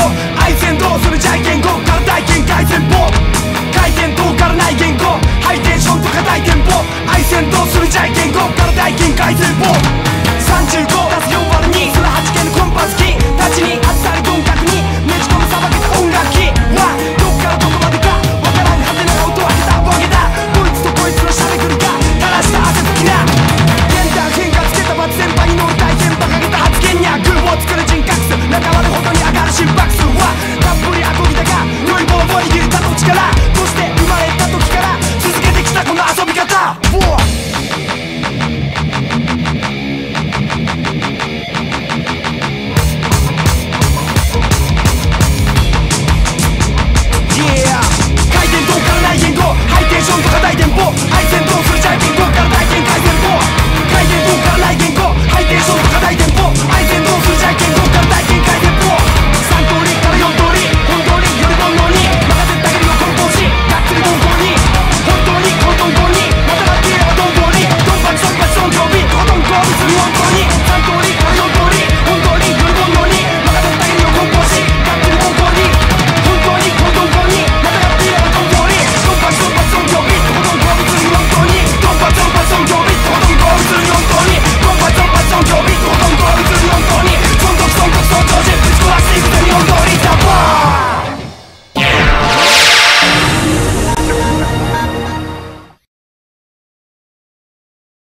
愛先導するじゃい言語から体験改善法回転塔からない言語ハイテンションとか大テンポ愛先導するじゃい言語から体験改善法